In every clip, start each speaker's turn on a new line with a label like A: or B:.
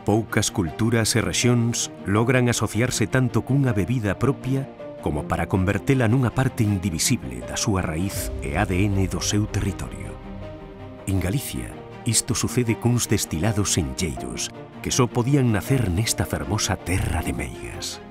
A: Poucas culturas e rexións logran asociarse tanto cunha bebida propia como para convertela nunha parte indivisible da súa raíz e ADN do seu territorio. En Galicia, isto sucede cuns destilados enlleiros que só podían nacer nesta fermosa terra de meigas.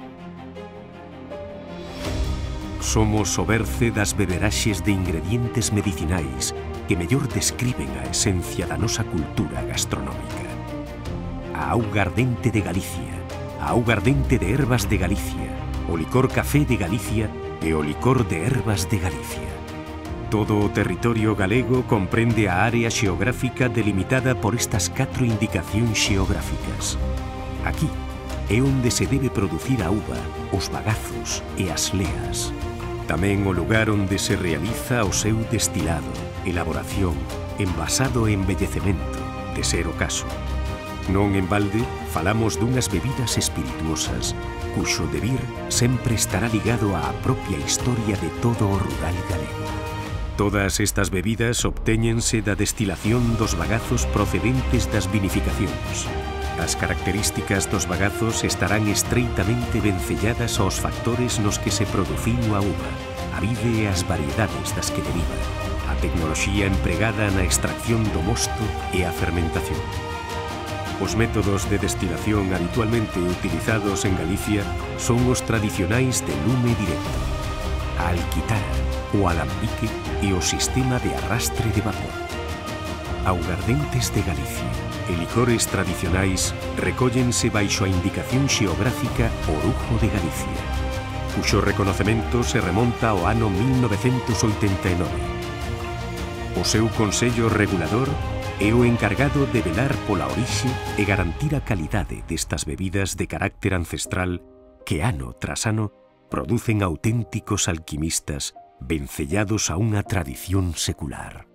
A: Somos o berce das beberaxes de ingredientes medicinais que mellor describen a esencia da nosa cultura gastronómica. A auga ardente de Galicia, a auga ardente de ervas de Galicia, o licor café de Galicia e o licor de ervas de Galicia. Todo o territorio galego comprende a área xeográfica delimitada por estas 4 indicacións xeográficas. Aquí é onde se debe producir a uva, os bagazos e as leas. Tamén o lugar onde se realiza o seu destilado, elaboración, envasado e embellecemento, de ser o caso. Non en balde, falamos dunhas bebidas espirituosas, cuxo devir sempre estará ligado á propia historia de todo o rural galego. Todas estas bebidas obtéñense da destilación dos bagazos procedentes das vinificacións. As características dos bagazos estarán estreitamente vencelladas aos factores nos que se produciu a uva, a vide e as variedades das que deriva, a tecnoloxía empregada na extracción do mosto e a fermentación. Os métodos de destilación habitualmente utilizados en Galicia son os tradicionais de lume directo, a alquitara, o alambique e o sistema de arrastre de vapor. Augardentes de Galicia e licores tradicionais recóllense baixo a indicación xeográfica Orujo de Galicia, cuxo reconocemento se remonta ao ano 1989. O seu Consello Regulador é o encargado de velar pola orixe e garantir a calidade destas bebidas de carácter ancestral que ano tras ano producen auténticos alquimistas vencellados a unha tradición secular.